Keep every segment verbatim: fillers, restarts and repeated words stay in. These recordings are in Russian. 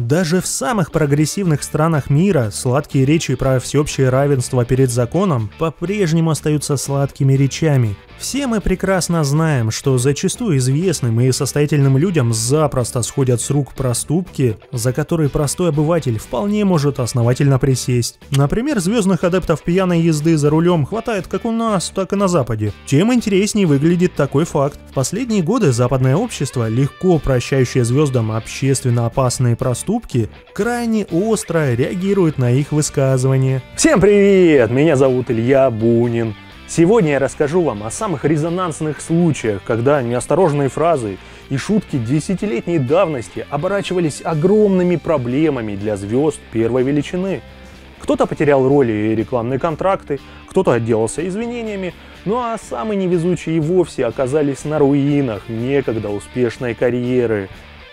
Даже в самых прогрессивных странах мира сладкие речи про всеобщее равенство перед законом по-прежнему остаются сладкими речами. Все мы прекрасно знаем, что зачастую известным и состоятельным людям запросто сходят с рук проступки, за которые простой обыватель вполне может основательно присесть. Например, звездных адептов пьяной езды за рулем хватает как у нас, так и на Западе. Тем интереснее выглядит такой факт. В последние годы западное общество, легко прощающее звездам общественно опасные проступки, крайне остро реагирует на их высказывания. Всем привет! Меня зовут Илья Бунин. Сегодня я расскажу вам о самых резонансных случаях, когда неосторожные фразы и шутки десятилетней давности оборачивались огромными проблемами для звезд первой величины. Кто-то потерял роли и рекламные контракты, кто-то отделался извинениями, ну а самые невезучие и вовсе оказались на руинах некогда успешной карьеры.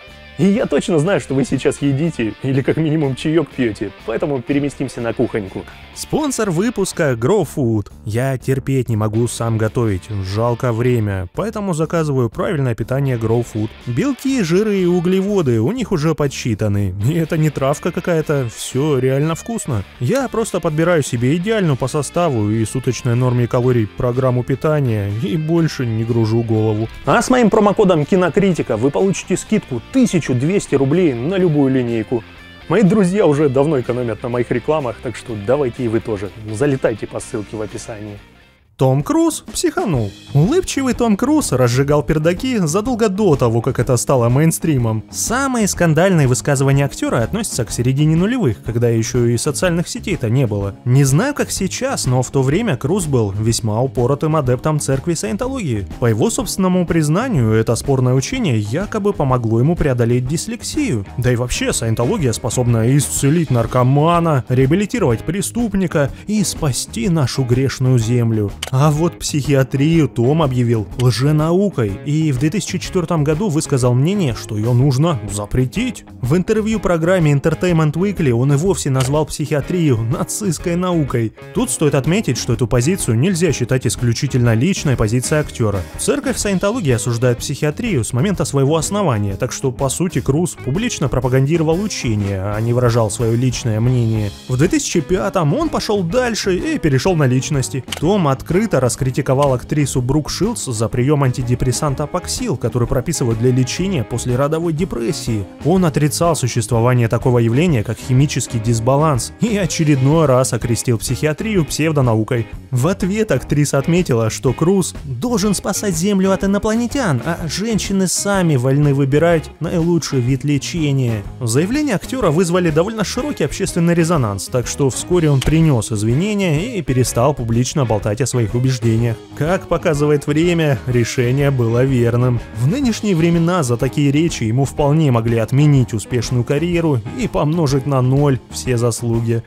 И я точно знаю, что вы сейчас едите или как минимум чаек пьете, поэтому переместимся на кухоньку. Спонсор выпуска Grow Food. Я терпеть не могу сам готовить, жалко время, поэтому заказываю правильное питание Grow Food. Белки, жиры и углеводы у них уже подсчитаны, и это не травка какая-то, все реально вкусно. Я просто подбираю себе идеальную по составу и суточной норме калорий программу питания и больше не гружу голову. А с моим промокодом Кинокритика вы получите скидку тысячу двести рублей на любую линейку. Мои друзья уже давно экономят на моих рекламах, так что давайте и вы тоже. Залетайте по ссылке в описании. Том Круз психанул. Улыбчивый Том Круз разжигал пердаки задолго до того, как это стало мейнстримом. Самые скандальные высказывания актера относятся к середине нулевых, когда еще и социальных сетей-то не было. Не знаю, как сейчас, но в то время Круз был весьма упоротым адептом церкви саентологии. По его собственному признанию, это спорное учение якобы помогло ему преодолеть дислексию. Да и вообще, саентология способна исцелить наркомана, реабилитировать преступника и спасти нашу грешную землю. А вот психиатрию Том объявил лженаукой и в две тысячи четвёртом году высказал мнение, что ее нужно запретить. В интервью программе Entertainment Weekly он и вовсе назвал психиатрию нацистской наукой. Тут стоит отметить, что эту позицию нельзя считать исключительно личной позицией актера. Церковь саентологии осуждает психиатрию с момента своего основания, так что по сути Круз публично пропагандировал учение, а не выражал свое личное мнение. В две тысячи пятом он пошел дальше и перешел на личности. Том открыл Открыто раскритиковал актрису Брук Шилдс за прием антидепрессанта Апоксил, который прописывают для лечения после родовой депрессии. Он отрицал существование такого явления, как химический дисбаланс, и очередной раз окрестил психиатрию псевдонаукой. В ответ актриса отметила, что Круз должен спасать Землю от инопланетян, а женщины сами вольны выбирать наилучший вид лечения. Заявления актера вызвали довольно широкий общественный резонанс, так что вскоре он принес извинения и перестал публично болтать о своих убеждениях. Как показывает время, решение было верным. В нынешние времена за такие речи ему вполне могли отменить успешную карьеру и помножить на ноль все заслуги.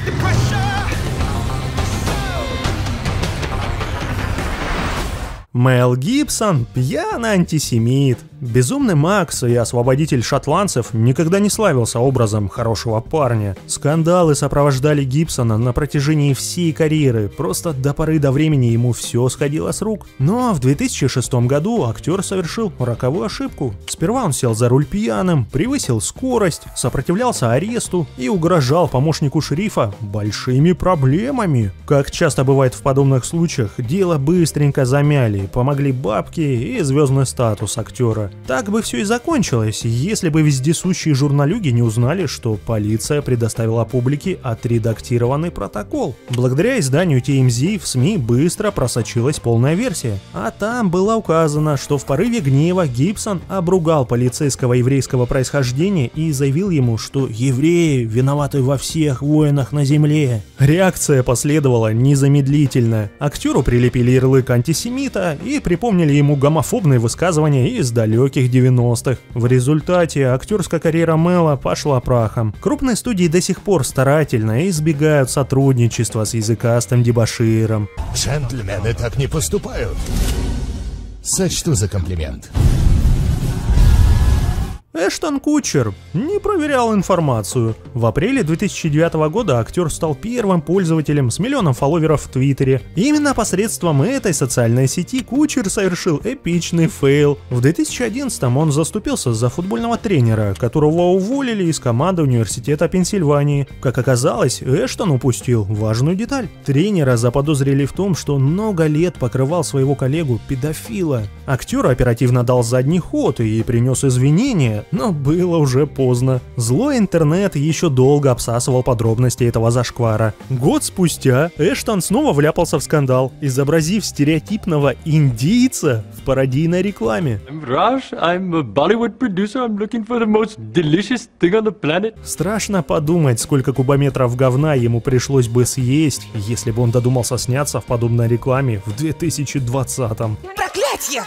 Мел Гибсон – пьяный антисемит. Безумный Макс и освободитель шотландцев никогда не славился образом хорошего парня. Скандалы сопровождали Гибсона на протяжении всей карьеры, просто до поры до времени ему все сходило с рук. Но в две тысячи шестом году актер совершил роковую ошибку. Сперва он сел за руль пьяным, превысил скорость, сопротивлялся аресту и угрожал помощнику шерифа большими проблемами. Как часто бывает в подобных случаях, дело быстренько замяли, помогли бабки и звездный статус актера. Так бы все и закончилось, если бы вездесущие журналюги не узнали, что полиция предоставила публике отредактированный протокол. Благодаря изданию ти эм зет в СМИ быстро просочилась полная версия, а там было указано, что в порыве гнева Гибсон обругал полицейского еврейского происхождения и заявил ему, что евреи виноваты во всех войнах на земле. Реакция последовала незамедлительно. Актеру прилепили ярлык антисемита и припомнили ему гомофобные высказывания из далеких девяностых. В результате актерская карьера Мела пошла прахом. Крупные студии до сих пор старательно избегают сотрудничества с языкастым дебоширом. Джентльмены так не поступают. Сочту за комплимент. Эштон Кутчер не проверял информацию. В апреле две тысячи девятого года актер стал первым пользователем с миллионом фолловеров в Твиттере. Именно посредством этой социальной сети Кутчер совершил эпичный фейл. В две тысячи одиннадцатом он заступился за футбольного тренера, которого уволили из команды университета Пенсильвании. Как оказалось, Эштон упустил важную деталь. Тренера заподозрили в том, что он много лет покрывал своего коллегу педофила. Актер оперативно дал задний ход и принес извинения, но было уже поздно. Злой интернет еще долго обсасывал подробности этого зашквара. Год спустя Эштон снова вляпался в скандал, изобразив стереотипного индийца в пародийной рекламе. Страшно подумать, сколько кубометров говна ему пришлось бы съесть, если бы он додумался сняться в подобной рекламе в две тысячи двадцатом. Проклятье!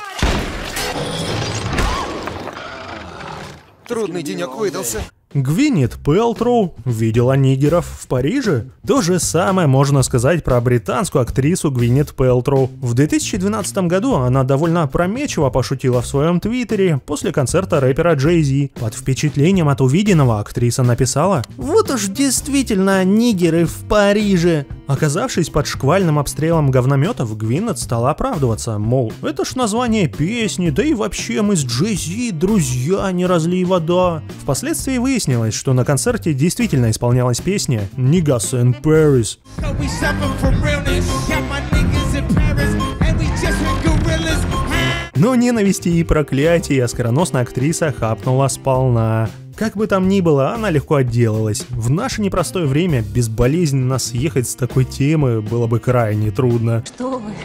Трудный денек выдался. Гвинет Пэлтроу видела нигеров в Париже. То же самое можно сказать про британскую актрису Гвинет Пэлтроу. В две тысячи двенадцатом году она довольно опрометчиво пошутила в своем твиттере после концерта рэпера Джей Зи. Под впечатлением от увиденного актриса написала: «Вот уж действительно нигеры в Париже». Оказавшись под шквальным обстрелом говнометов, Гвинет стала оправдываться, мол, это ж название песни, да и вообще мы с Джей Зи друзья, не разлей вода. Впоследствии выяснилось, что на концерте действительно исполнялась песня «Niggas in Paris». Но ненависти и проклятий оскароносная актриса хапнула сполна. Как бы там ни было, она легко отделалась. В наше непростое время безболезненно съехать с такой темы было бы крайне трудно. Что вы?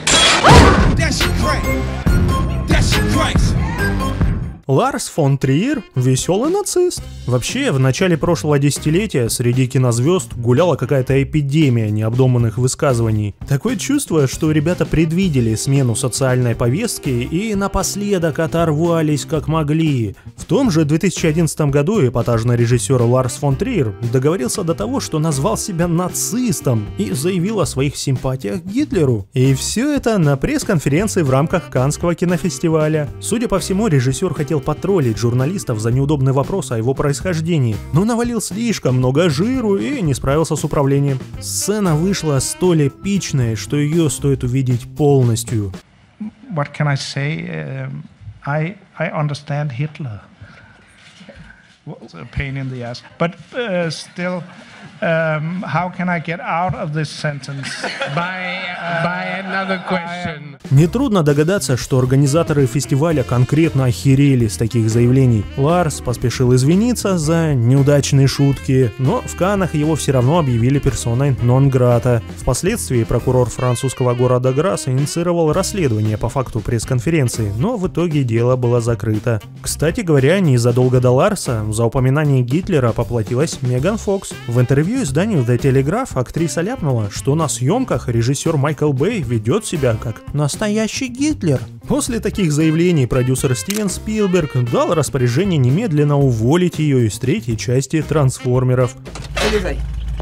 Ларс фон Триер – веселый нацист. Вообще, в начале прошлого десятилетия среди кинозвезд гуляла какая-то эпидемия необдуманных высказываний. Такое чувство, что ребята предвидели смену социальной повестки и напоследок оторвались как могли. В том же две тысячи одиннадцатом году эпатажный режиссер Ларс фон Триер договорился до того, что назвал себя нацистом и заявил о своих симпатиях к Гитлеру. И все это на пресс-конференции в рамках Каннского кинофестиваля. Судя по всему, режиссер хотел потроллить журналистов за неудобный вопрос о его происхождении, но навалил слишком много жиру и не справился с управлением. Сцена вышла столь эпичной, что ее стоит увидеть полностью. What can I say? Um, I I understand Hitler. It's a pain in the ass, but uh, still, um, how can I get out of this sentence? By uh, by another question. Нетрудно догадаться, что организаторы фестиваля конкретно охерели с таких заявлений. Ларс поспешил извиниться за неудачные шутки, но в Каннах его все равно объявили персоной нон-грата. Впоследствии прокурор французского города Грасс инициировал расследование по факту пресс-конференции, но в итоге дело было закрыто. Кстати говоря, незадолго до Ларса за упоминание Гитлера поплатилась Меган Фокс. В интервью изданию The Telegraph актриса ляпнула, что на съемках режиссер Майкл Бэй ведет себя как настоящий Гитлер. После таких заявлений продюсер Стивен Спилберг дал распоряжение немедленно уволить ее из третьей части «Трансформеров». Вылезай.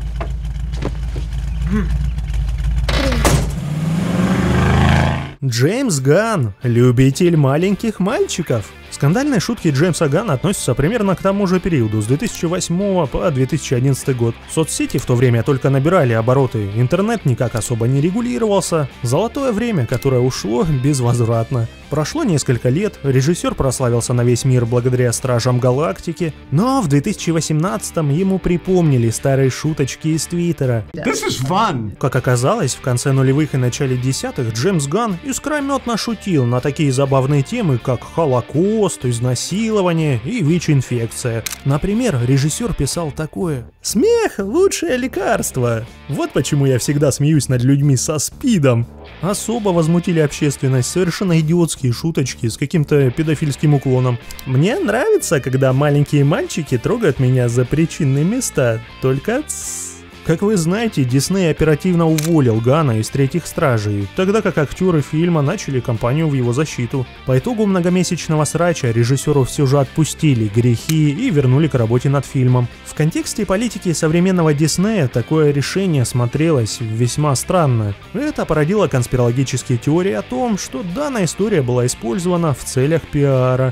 Джеймс Ганн – любитель маленьких мальчиков. Скандальные шутки Джеймса Ганна относятся примерно к тому же периоду, с две тысячи восьмого по две тысячи одиннадцатый год. Соцсети в то время только набирали обороты, интернет никак особо не регулировался. Золотое время, которое ушло безвозвратно. Прошло несколько лет, режиссер прославился на весь мир благодаря «Стражам Галактики», но в две тысячи восемнадцатом ему припомнили старые шуточки из Твиттера. This is fun. Как оказалось, в конце нулевых и начале десятых Джеймс Ганн искрометно шутил на такие забавные темы, как Холокост, изнасилование и ВИЧ-инфекция. Например, режиссер писал такое: «Смех – лучшее лекарство. Вот почему я всегда смеюсь над людьми со СПИДом». Особо возмутили общественность совершенно идиотские шуточки с каким-то педофильским уклоном. «Мне нравится, когда маленькие мальчики трогают меня за причинные места, только тссс». Как вы знаете, Дисней оперативно уволил Ганна из «Третьих стражей», тогда как актеры фильма начали кампанию в его защиту. По итогу многомесячного срача режиссеру все же отпустили грехи и вернули к работе над фильмом. В контексте политики современного Диснея такое решение смотрелось весьма странно. Это породило конспирологические теории о том, что данная история была использована в целях пиара.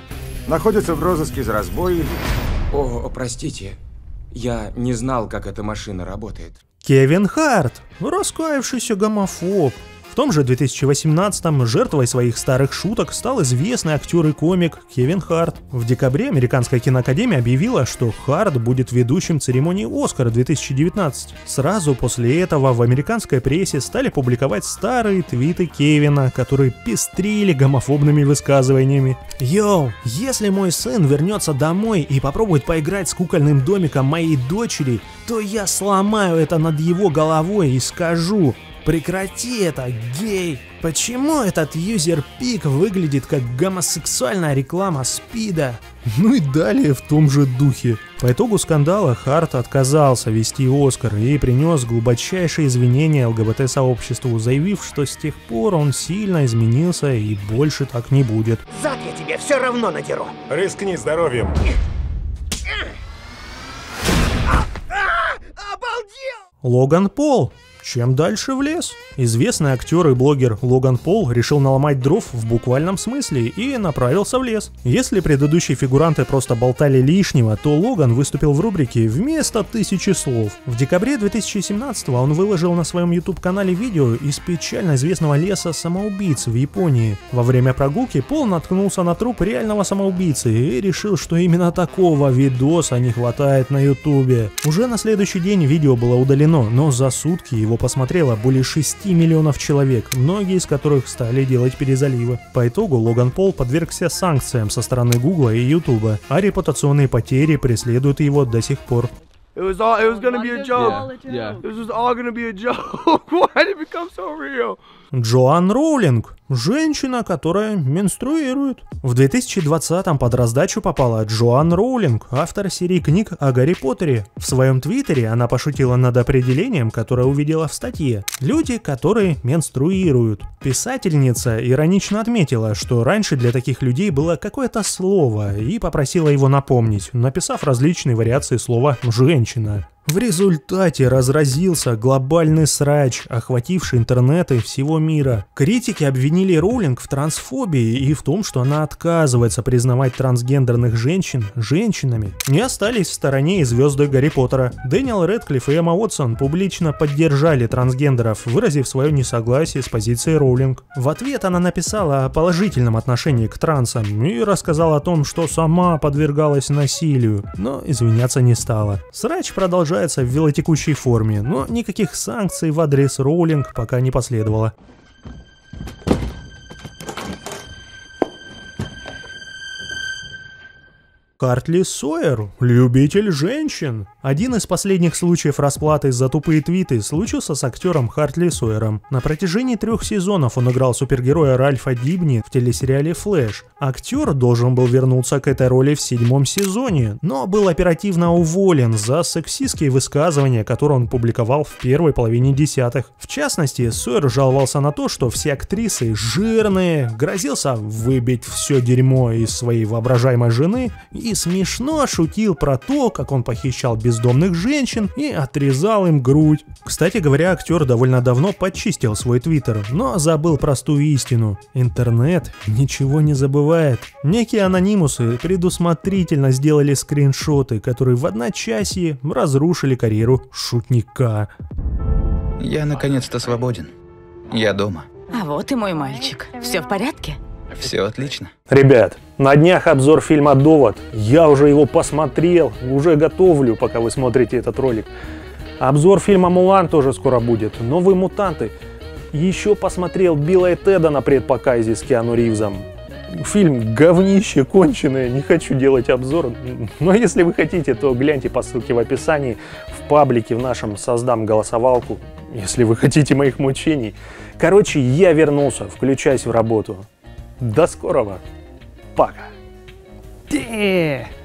Находится в розыске за разбой. О, простите. Я не знал, как эта машина работает. Кевин Харт, раскаявшийся гомофоб. В том же две тысячи восемнадцатом жертвой своих старых шуток стал известный актер и комик Кевин Харт. В декабре Американская киноакадемия объявила, что Харт будет ведущим церемонии Оскара две тысячи девятнадцать. Сразу после этого в американской прессе стали публиковать старые твиты Кевина, которые пестрили гомофобными высказываниями. «Йоу, если мой сын вернется домой и попробует поиграть с кукольным домиком моей дочери, то я сломаю это над его головой и скажу: прекрати это, гей! Почему этот юзер-пик выглядит как гомосексуальная реклама спида?» Ну и далее в том же духе. По итогу скандала Харт отказался вести Оскар и принес глубочайшие извинения ЛГБТ-сообществу, заявив, что с тех пор он сильно изменился и больше так не будет. Зад я тебе все равно надеру. Рискни здоровьем. Обалдел! Логан Пол. Чем дальше в лес? Известный актер и блогер Логан Пол решил наломать дров в буквальном смысле и направился в лес. Если предыдущие фигуранты просто болтали лишнего, то Логан выступил в рубрике «Вместо тысячи слов». В декабре две тысячи семнадцатого он выложил на своем YouTube-канале видео из печально известного леса самоубийц в Японии. Во время прогулки Пол наткнулся на труп реального самоубийцы и решил, что именно такого видоса не хватает на YouTube. Уже на следующий день видео было удалено, но за сутки его посмотрело более шести миллионов человек, многие из которых стали делать перезаливы. По итогу Логан Пол подвергся санкциям со стороны Гугла и Ютуба, а репутационные потери преследуют его до сих пор. It was all, it was gonna be a joke. Yeah. This was all gonna be a joke. Why did it become so real? Джоан Роулинг. Женщина, которая менструирует. В две тысячи двадцатом под раздачу попала Джоан Роулинг, автор серии книг о Гарри Поттере. В своем твиттере она пошутила над определением, которое увидела в статье. Люди, которые менструируют. Писательница иронично отметила, что раньше для таких людей было какое-то слово, и попросила его напомнить, написав различные вариации слова «женщина». В результате разразился глобальный срач, охвативший интернеты всего мира. Критики обвинили Роулинг в трансфобии и в том, что она отказывается признавать трансгендерных женщин женщинами. Не остались в стороне и звезды Гарри Поттера. Дэниел Рэдклифф и Эмма Уотсон публично поддержали трансгендеров, выразив свое несогласие с позицией Роулинг. В ответ она написала о положительном отношении к трансам и рассказала о том, что сама подвергалась насилию, но извиняться не стала. Срач продолжается в велотекущей форме, но никаких санкций в адрес Роулинг пока не последовало. Хартли Сойер, любитель женщин. Один из последних случаев расплаты за тупые твиты случился с актером Хартли Сойером. На протяжении трех сезонов он играл супергероя Ральфа Дибни в телесериале «Флэш». Актер должен был вернуться к этой роли в седьмом сезоне, но был оперативно уволен за сексистские высказывания, которые он публиковал в первой половине десятых. В частности, Сойер жаловался на то, что все актрисы жирные, грозился выбить все дерьмо из своей воображаемой жены и смешно шутил про то, как он похищал бездомных женщин и отрезал им грудь. Кстати говоря, актер довольно давно почистил свой твиттер, но забыл простую истину. Интернет ничего не забывает. Некие анонимусы предусмотрительно сделали скриншоты, которые в одночасье разрушили карьеру шутника. Я наконец-то свободен. Я дома. А вот и мой мальчик. Все в порядке? Все отлично. Ребят, на днях обзор фильма «Довод». Я уже его посмотрел, уже готовлю, пока вы смотрите этот ролик. Обзор фильма «Мулан» тоже скоро будет. «Новые мутанты». Еще посмотрел «Билла и Теда» на предпоказе с Киану Ривзом. Фильм говнище конченое, не хочу делать обзор. Но если вы хотите, то гляньте по ссылке в описании. В паблике в нашем создам голосовалку, если вы хотите моих мучений. Короче, я вернулся, включаюсь в работу. До скорого. Пока.